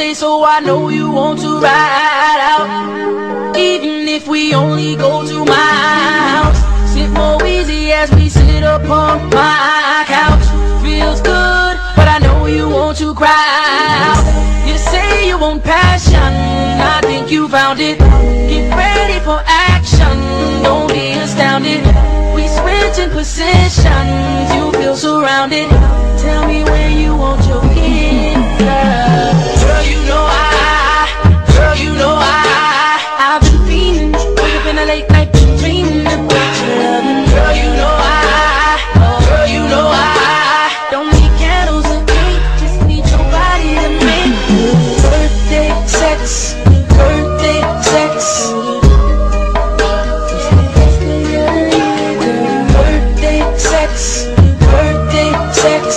birthday, so I know you want to ride out. Even if we only go to my house, sip more easy as we sit upon my couch. Feels good, but I know you want to cry out. You say you want passion, I think you found it. Get ready for action, don't be astounded. We switch in positions, you feel surrounded. Tell me where you want your kid, girl. Girl, you know I've been fiending. Wake up in a late night, been dreaming about your loving. Girl, you know I don't need candles and cake, just need your body to make birthday sex, birthday sex. Birthday sex, birthday sex.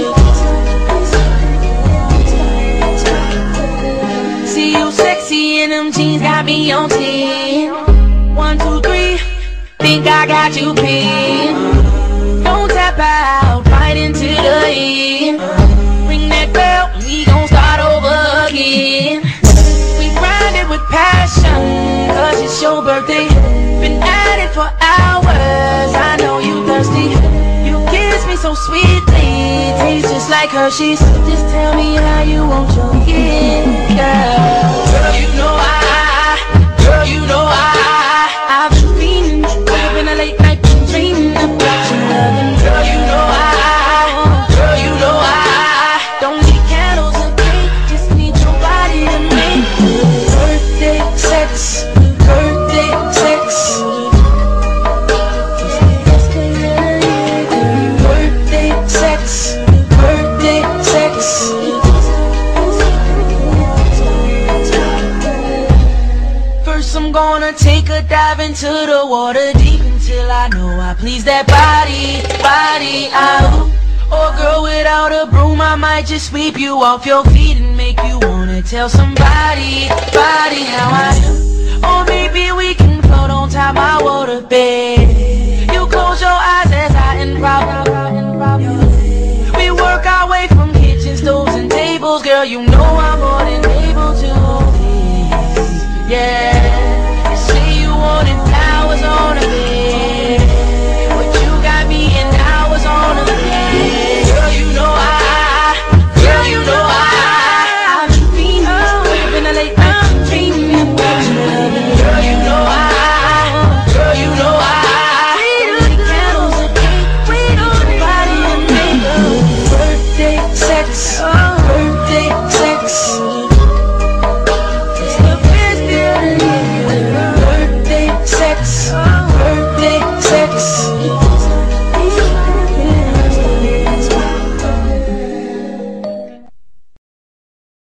See you sexy in them jeans, got me on 10. 1, 2, 3, think I got you pinned. Don't tap out, right into the end. Ring that bell, we gon' start over again. We grind it with passion, cause it's your birthday. Been at it for hours, I know you thirsty. You kiss me so sweetly, tastes just like Hershey's. Just tell me how you want your kid, girl. Girl, you know I've been fiending. Wake up in a late night, been dreaming about your loving. Girl, you know I don't need candles or cake, just need your body to make birthday sex, birthday sex. Birthday sex, birthday sex. First I'm gonna take a dive into the water deep until I know I please that body out. Or girl, without a broom I might just sweep you off your feet and make you wanna tell somebody how I am. Or maybe we can